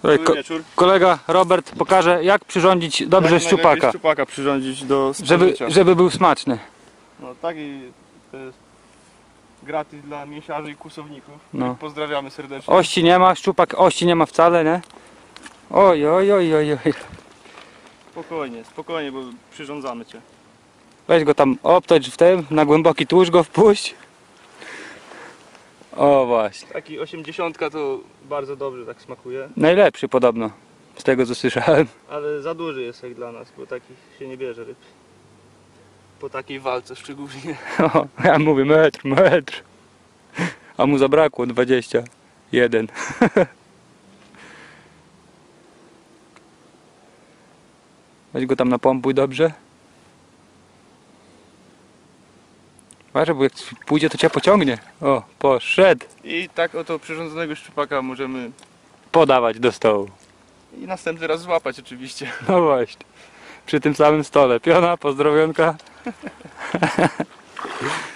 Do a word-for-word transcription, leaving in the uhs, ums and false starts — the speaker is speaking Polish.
Tutaj ko kolega Robert pokaże, jak przyrządzić dobrze szczupaka. szczupaka przyrządzić do żeby, żeby był smaczny. No taki to jest gratis dla mięsiarzy i kłusowników. No. Pozdrawiamy serdecznie. Ości nie ma, szczupak ości nie ma wcale, nie? Oj, oj, oj, oj, oj. Spokojnie, spokojnie, bo przyrządzamy cię. Weź go tam obtocz w tym, na głęboki tłuszcz go wpuść. O właśnie. Taki osiemdziesiątka to bardzo dobrze tak smakuje. Najlepszy podobno, z tego co słyszałem. Ale za duży jest jak dla nas, bo takich się nie bierze ryb. Po takiej walce szczególnie. O, ja mówię metr, metr. A mu zabrakło dwadzieścia jeden. Weź go tam napompuj dobrze. Uważaj, bo jak pójdzie, to cię pociągnie. O, poszedł. I tak oto przyrządzonego szczupaka możemy Podawać do stołu. i następny raz złapać oczywiście. No właśnie. Przy tym samym stole. Piona, pozdrowionka.